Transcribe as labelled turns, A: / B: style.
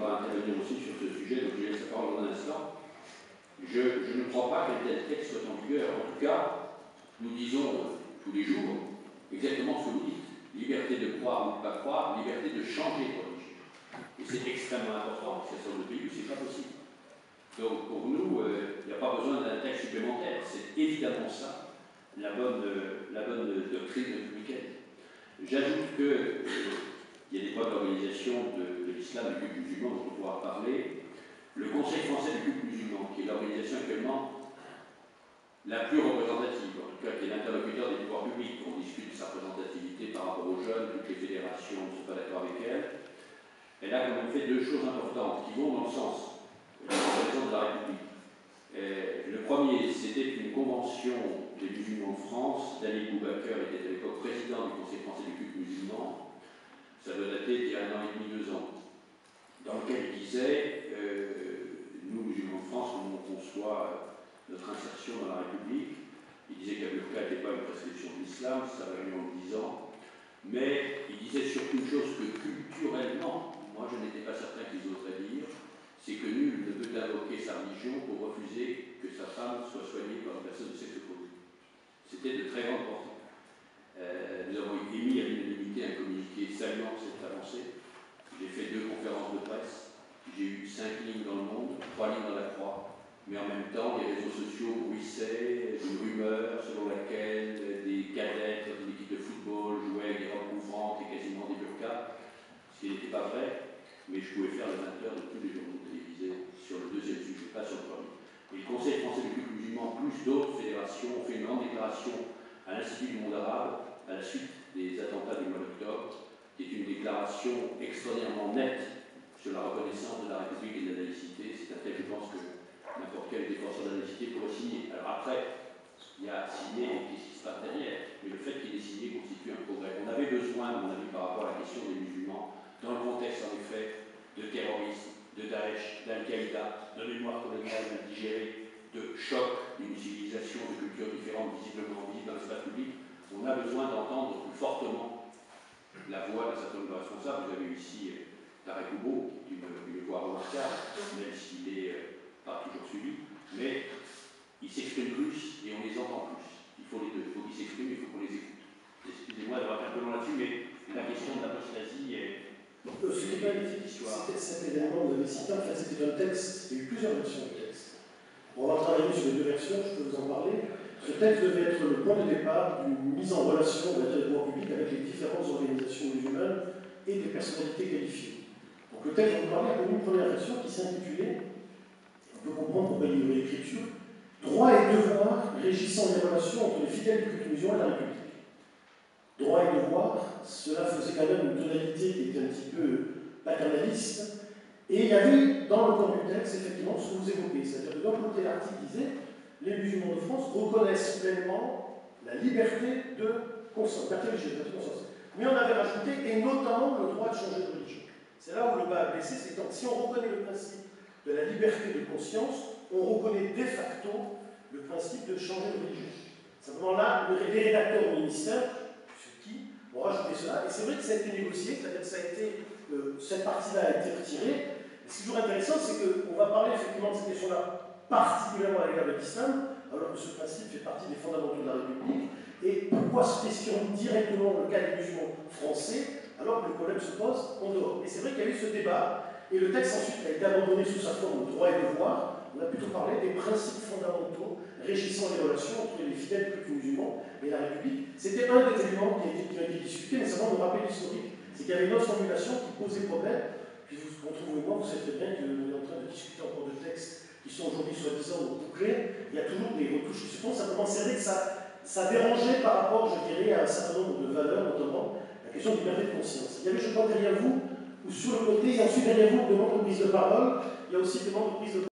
A: voudra intervenir aussi sur ce sujet, donc je laisse la parole dans un instant. Je ne crois pas qu'un tel texte soit en vigueur. En tout cas, nous disons tous les jours exactement ce que vous dites. Liberté de croire ou de ne pas croire, liberté de changer de religion. Et c'est extrêmement important, parce que sur le pays, ce n'est pas possible. Donc pour nous, il n'y a pas besoin d'un texte supplémentaire. C'est évidemment ça, la bonne doctrine républicaine. J'ajoute qu'il y a des points d'organisation de l'islam, du culte musulman, dont on va pouvoir parler. Le Conseil français du culte musulman, qui est l'organisation actuellement la plus représentative, en tout cas qui est l'interlocuteur des pouvoirs publics. On discute de sa représentativité par rapport aux jeunes, toutes les fédérations ne sont pas d'accord avec elle. Elle a quand même fait deux choses importantes qui vont dans le sens de la présidence de la République. Le premier, c'était une convention des musulmans de France. Dali Boubaker était à l'époque président du Conseil français du culte musulman. Ça doit dater d'il y a 1 an et demi, 2 ans. Dans lequel il disait, nous, musulmans de France, comment on conçoit notre insertion dans la République. Il disait qu'Abu Bakr n'était pas une prescription de l'islam, ça va mieux en le disant. Mais il disait surtout une chose que culturellement, moi je n'étais pas certain qu'ils oseraient dire, c'est que nul ne peut invoquer sa religion pour refuser que sa femme soit soignée par une personne de sexe opposé. C'était de très grande portée. Nous avons émis à l'unanimité un communiqué saluant cette avancée. J'ai fait 2 conférences de presse, j'ai eu 5 lignes dans le Monde, 3 lignes dans la Croix, mais en même temps les réseaux sociaux bruissaient d'une rumeur selon laquelle des cadettes dans une équipe de football jouaient avec des robes couvrantes et quasiment des burqas, ce qui n'était pas vrai, mais je pouvais faire le 20h de tous les journaux télévisés sur le deuxième sujet, pas sur le premier. Et le Conseil français du culte musulman, plus d'autres fédérations, ont fait une grande déclaration à l'Institut du monde arabe, à la suite des attentats du mois d'octobre, qui est une déclaration extraordinairement nette sur la reconnaissance de la République et de la laïcité. C'est un texte, je pense, que n'importe quel défenseur de la laïcité pourrait signer. Alors après, il y a signé et qu'est-ce qui se passe derrière, mais le fait qu'il ait signé constitue un progrès. On avait besoin, à mon avis, par rapport à la question des musulmans, dans le contexte, en effet, de terrorisme, de Daesh, d'Al-Qaïda, de mémoire coloniale indigérée, de choc d'une civilisation, de cultures différentes, visiblement visibles dans l'espace public, on a besoin d'entendre plus fortement la voix d'un certain nombre de responsables. Vous avez eu ici Tarek Oubo, qui est une voix remarquable, même s'il n'est pas toujours suivi, mais ils s'expriment plus et on les entend plus. Il faut les deux, il faut qu'ils s'expriment, il faut qu'on les écoute. Excusez-moi d'avoir un peu long là-dessus, mais la question de l'apostasie est...
B: Cet événement que vous avez cité, en fait, c'était un texte, il y a eu plusieurs versions du texte. On va travailler sur les 2 versions, je peux vous en parler. Ce texte devait être le point de départ d'une mise en relation de la territoire public avec les différentes organisations musulmanes et des personnalités qualifiées. Donc le texte, on va parler d'une première version qui s'intitulait, on peut comprendre pourquoi il y a eu l'écriture, droits et devoirs régissant les relations entre les fidèles du culte musulman et la République. Droits et devoirs, cela faisait quand même une tonalité qui était un petit peu paternaliste, et il y avait dans le corps du texte, effectivement, ce que vous évoquez, c'est-à-dire que d'un côté, l'article disait les musulmans de France reconnaissent pleinement la liberté de conscience, mais on avait rajouté, et notamment le droit de changer de religion. C'est là où le bas a blessé, c'est que si on reconnaît le principe de la liberté de conscience, on reconnaît de facto le principe de changer de religion. Simplement là, les rédacteurs au ministère, ont rajouté cela, et c'est vrai que ça a été négocié, c'est-à-dire que ça a été, cette partie-là a été retirée. Et ce qui est toujours intéressant, c'est qu'on va parler effectivement de cette question-là, particulièrement à l'égard de l'islam, alors que ce principe fait partie des fondamentaux de la République. Et pourquoi se questionne directement le cas des musulmans français, alors que le problème se pose en dehors. Et c'est vrai qu'il y a eu ce débat, et le texte ensuite a été abandonné sous sa forme de droit et devoir. On a plutôt parlé des principes fondamentaux régissant les relations entre les fidèles cultes musulmans et la République. C'était un des éléments qui a été discuté, mais ça va nous rappeler l'historique. C'est qu'il y avait une autre formulation qui posait problème. Puis vous retrouvez moi, vous savez très bien que nous sommes en train de discuter encore de textes qui sont aujourd'hui soi-disant bouclés. Il y a toujours des retouches qui se font. Simplement, c'est vrai que ça dérangeait par rapport, je dirais, à un certain nombre de valeurs, notamment la question de liberté de conscience. Il y avait, je crois, derrière vous, ou sur le côté, et ensuite derrière vous, demande de prise de parole. Il y a aussi demande de prise de parole.